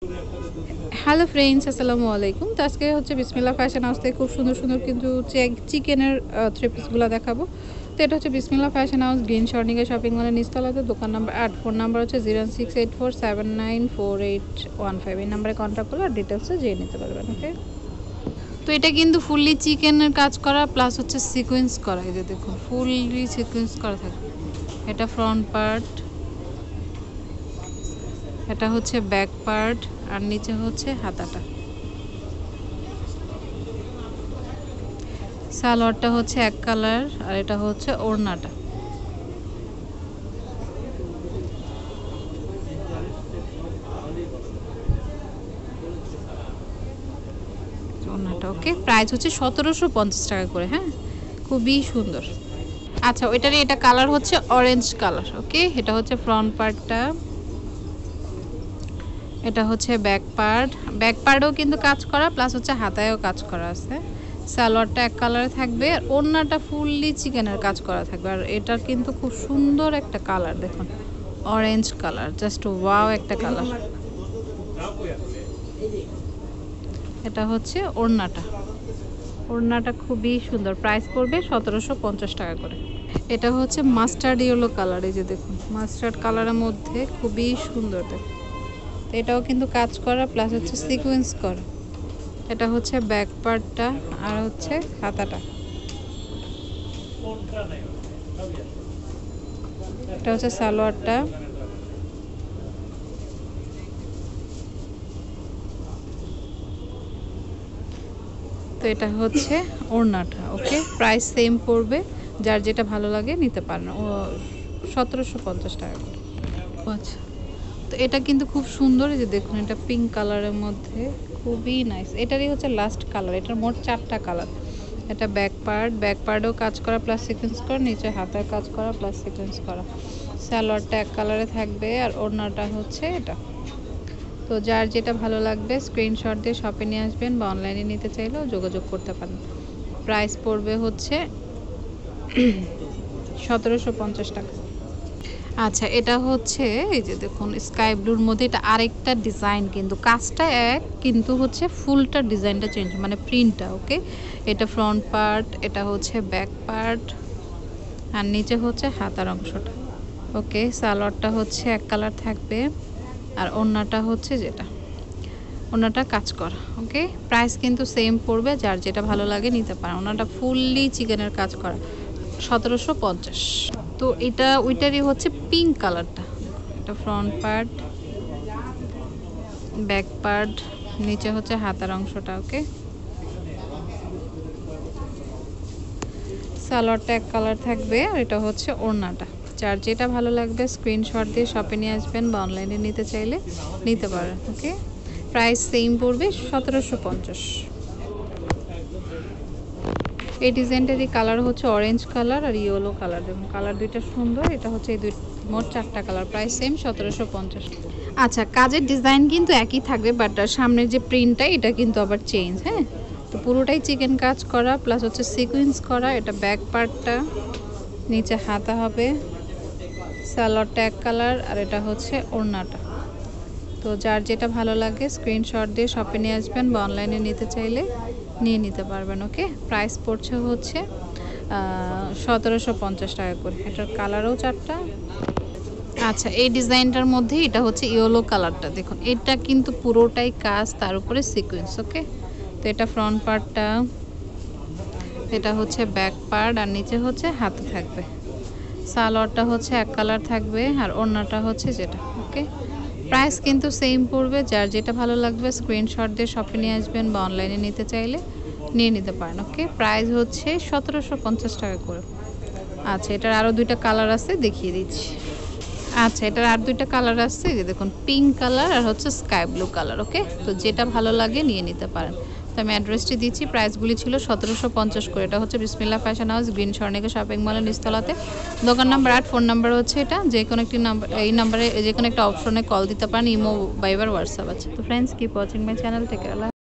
Hello friends, আসসালামু আলাইকুম। তো আজকে হচ্ছে বিসমিল্লাহ ফ্যাশন হাউস থেকে খুব সুন্দর সুন্দর কিন্তু চিকেনের থ্রি পিসগুলো দেখাবো। তো এটা হচ্ছে Bismillah fashion house, green Swarnika shopping মলের নিচতলাতে, দোকান নাম্বার 8, ফোন নাম্বার হচ্ছে 06847948115। এই নাম্বারে কন্ট্যাক্ট করলে আর ডিটেলসে জেনে নিতে পারবেন। ওকে, তো এটা কিন্তু ফুললি চিকেনের কাজ করা প্লাস হচ্ছে সিকোয়েন্স করা। এই যে দেখুন, ফুললি সিকোয়েন্স করা থাকে। এটা ফ্রন্ট পার্ট, এটা হচ্ছে ব্যাক পার্ট, আর নিচে হচ্ছে হাতাটা। সালোয়ারটা হচ্ছে এক কালার, আর এটা হচ্ছে ওড়নাটা। ওড়নাটা ওকে, প্রাইস হচ্ছে 1750 টাকা করে। হ্যাঁ, খুবই সুন্দর। আচ্ছা, ওইটারই এটা কালার হচ্ছে অরেঞ্জ কালার। ওকে, এটা হচ্ছে ফ্রন্ট পার্টটা, এটা হচ্ছে ব্যাক পার্ট। ব্যাক পার্টও কিন্তু কাজ করা প্লাস হচ্ছে হাতায়ও কাজ করা আছে। সালোয়ারটা এক কালারে থাকবে, আর ওড়নাটা ফুললি চিকেনের কাজ করা থাকবে। আর এটা কিন্তু খুব সুন্দর একটা কালার, দেখুন অরেঞ্জ কালার, জাস্ট ওয়াও একটা কালার। এটা হচ্ছে ওড়নাটা। ওড়নাটা খুবই সুন্দর, প্রাইস পড়বে 1750 টাকা করে। এটা হচ্ছে মাস্টার্ড ইয়েলো কালার। এই যে দেখুন, মাস্টার্ড কালারের মধ্যে খুবই সুন্দর দেখুন। এটাও কিন্তু কাজ করা প্লাস হচ্ছে সিকোয়েন্স করা। এটা হচ্ছে ব্যাক পার্টটা, আর হচ্ছে হাতাটা। এটা হচ্ছে সালোয়ারটা। তো এটা হচ্ছে ওড়নাটা। ওকে, প্রাইস সেম পড়বে, যার যেটা ভালো লাগে নিতে পারেন। 1750 টাকা করে। আচ্ছা, তো এটা কিন্তু খুব সুন্দর। এই যে দেখুন, এটা পিঙ্ক কালারের মধ্যে খুবই নাইস। এটারই হচ্ছে লাস্ট কালার, এটার মোট 4টা কালার। এটা ব্যাক পার্ট, ব্যাক পার্টেও কাজ করা প্লাস সিকোয়েন্স করা, নিচে হাতের কাজ করা প্লাস সিকোয়েন্স করা। সালোয়ারটা এক কালারে থাকবে, আর ওড়নাটা হচ্ছে এটা। তো যার যেটা ভালো লাগবে স্ক্রিনশট দিয়ে শপে নিয়ে আসবেন, বা অনলাইনে নিতে চাইলেও যোগাযোগ করতে পারেন। প্রাইস পড়বে হচ্ছে 1750 টাকা। আচ্ছা, এটা হচ্ছে এই যে দেখুন স্কাই ব্লুর মধ্যে, এটা আরেকটা ডিজাইন, কিন্তু কাজটা এক, কিন্তু হচ্ছে ফুলটা ডিজাইনটা চেঞ্জ, মানে প্রিন্টটা। ওকে, এটা ফ্রন্ট পার্ট, এটা হচ্ছে ব্যাক পার্ট, আর নিচে হচ্ছে হাতার অংশটা। ওকে, সালোয়ারটা হচ্ছে এক কালার থাকবে, আর ওড়নাটা হচ্ছে যেটা, ওনাটা কাজ করা। ওকে, প্রাইস কিন্তু সেম পড়বে, যার যেটা ভালো লাগে নিতে পারে। ওনাটা ফুললি চিকেনের কাজ করা, 1750। তো এটা ওইটারই হচ্ছে পিঙ্ক কালারটা। এটা ফ্রন্ট পার্ট, ব্যাক পার্ট, নিচে হচ্ছে হাতার অংশটা। ওকে, সালোয়ারটা এক কালার থাকবে, আর এটা হচ্ছে ওড়নাটা। যার যেটা ভালো লাগবে স্ক্রিনশট দিয়ে শপে নিয়ে আসবেন, বা অনলাইনে নিতে চাইলে নিতে পারেন। ওকে, প্রাইস সেম পড়বে 1750। এই ডিজাইনটারই কালার হচ্ছে অরেঞ্জ কালার আর ইয়েলো কালার। দেখুন কালার দুইটা সুন্দর। এটা হচ্ছে এই মোট 4টা কালার, প্রাইস সেম 1750। আচ্ছা, কাজের ডিজাইন কিন্তু একই থাকবে, বাট সামনের যে প্রিন্টটা এটা কিন্তু আবার চেঞ্জ। হ্যাঁ, তো পুরোটাই চিকেন কাজ করা প্লাস হচ্ছে সিকোয়েন্স করা। এটা ব্যাক পার্টটা, নিচে হাতা হবে, সালোয়ারটা এক কালার, আর এটা হচ্ছে ওড়নাটা। তো যার যেটা ভালো লাগে স্ক্রিনশট দিয়ে শপে নিয়ে আসবেন, বা অনলাইনে নিতে চাইলে নিয়ে নিতে পারবেন। ওকে, প্রাইস পড়ছে হচ্ছে 1750 টাকা করে। এটার কালারও 4টা। আচ্ছা, এই ডিজাইনটার মধ্যে এটা হচ্ছে ইয়েলো কালারটা। দেখুন এটা কিন্তু পুরোটাই কাজ, তার উপরে সিকোয়েন্স। ওকে, তো এটা ফ্রন্ট পার্টটা, এটা হচ্ছে ব্যাক পার্ট, আর নিচে হচ্ছে হাতে থাকবে। সালোয়ারটা হচ্ছে এক কালার থাকবে, আর ওড়নাটা হচ্ছে যেটা। ওকে, প্রাইস কিন্তু সেম পড়বে, যার যেটা ভালো লাগবে স্ক্রিনশট দিয়ে শপে নিয়ে আসবেন, বা অনলাইনে নিতে চাইলে নিয়ে নিতে পারেন। ওকে, প্রাইস হচ্ছে 1750 টাকা করে। আচ্ছা, এটার আরও 2টা কালার আছে, দেখিয়ে দিচ্ছি। আচ্ছা, এটার আর 2টা কালার আছে, যে দেখুন পিঙ্ক কালার আর হচ্ছে স্কাই ব্লু কালার। ওকে, তো যেটা ভালো লাগে নিয়ে নিতে পারেন। তো আমি অ্যাড্রেসটি দিচ্ছি। প্রাইসগুলি ছিল 1750 করে। এটা হচ্ছে Bismillah fashion house, green Swarnika shopping মলের নিচতলাতে, দোকান নাম্বার 8, ফোন নাম্বার হচ্ছে এটা। যে কোনো একটি নাম্বার, এই নাম্বারে যে কোনো একটা অপশনে কল দিতে পারেন। ইমো, ভাইবার, হোয়াটসঅ্যাপ আছে। তো friends, keep watching my channel, take care.